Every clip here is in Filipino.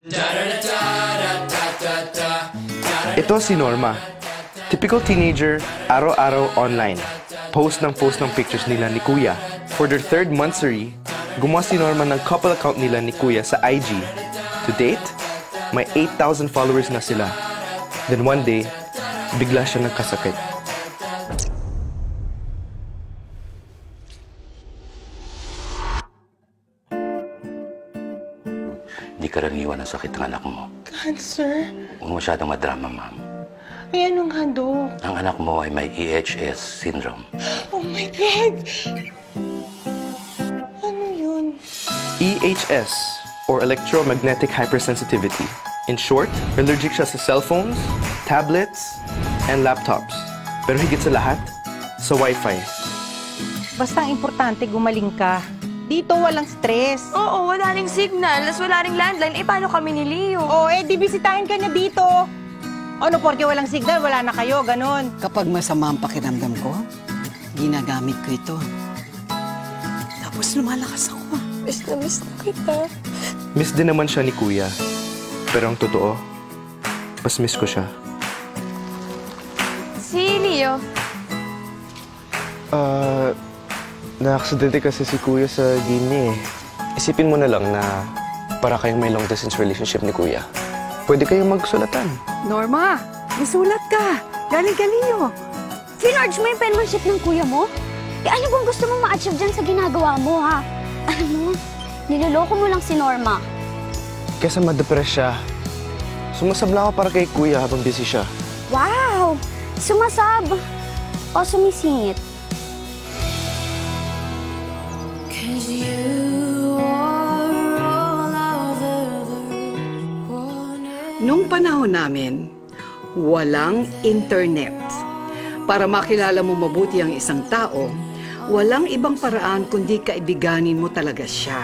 Ito si Norma. Typical teenager, araw-araw online. Post ng pictures nila ni Kuya. For their 3rd monthsary, gumawa si Norma ng couple account nila ni Kuya sa IG. To date, may 8,000 followers na sila. Then one day, bigla siya nagkasakit. Hindi karaniwan ang sakit ng anak mo. Cancer? Huwag masyadong madrama, ma'am. Ay, anong handog? Ang anak mo ay may EHS syndrome. Oh my God! Ano yun? EHS, or electromagnetic hypersensitivity. In short, allergic siya sa cellphones, tablets, and laptops. Pero higit sa lahat, sa Wi-Fi. Basta ang importante, gumaling ka. Dito walang stress. Oo, wala ring signal. Las wala ring landline. Eh, paano kami ni Leo? Oo, di bisitahin ka niya dito. Ano, porque walang signal, wala na kayo, ganon. Kapag masama ang pakiramdam ko, ginagamit ko ito. Tapos lumalakas ako. Miss na kita. Miss din naman siya ni Kuya. Pero ang totoo, mas miss ko siya. Si Leo. Na-aksidente kasi si Kuya sa Guinea. Isipin mo na lang na para kayong may long-distance relationship ni Kuya. Pwede kayong magsulatan. Norma, isulat ka. Galing ka, Leo. Finorge mo yung penmanship ng kuya mo? Eh, ano bang gusto mong ma-achieve dyan sa ginagawa mo, ha? Alam mo, niloloko mo lang si Norma. Kesa ma-depress siya, sumasabla ako para kay Kuya habang busy siya. Wow! Sumasab! O sumisingit? Nung panahon namin, walang internet. Para makilala mo mabuti ang isang tao, walang ibang paraan kundi kaibiganin mo talaga siya.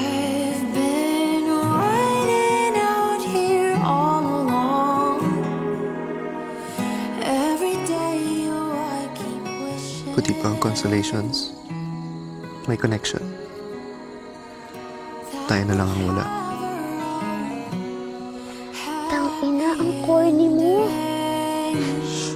Puti pa ang consolations. May connection. Tayo na lang ang wala. Tangina, ang corny mo.